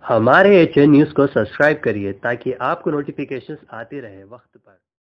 हमारे AHN news को subscribe करिए ताकि आपको नोटिफिकेशंस आते रहे वक्त पर।